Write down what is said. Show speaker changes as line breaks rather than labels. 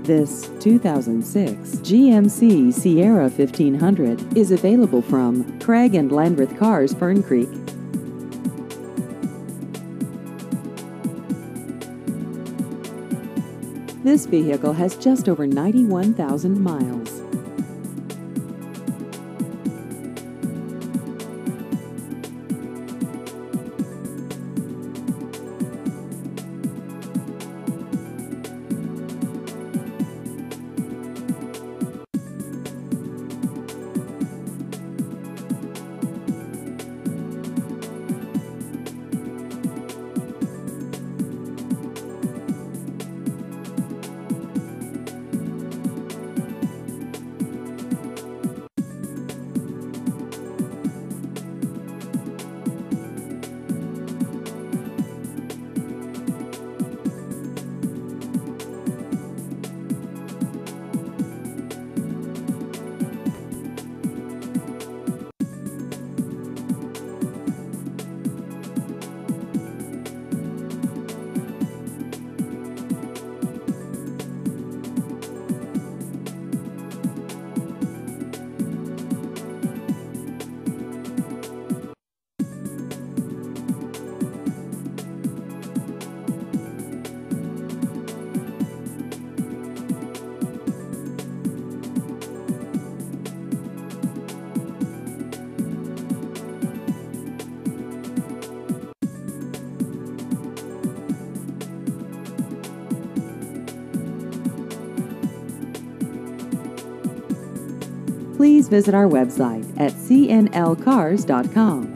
This 2006 GMC Sierra 1500 is available from Craig and Landreth Cars, Fern Creek. This vehicle has just over 91,000 miles. Please visit our website at cnlcars.com.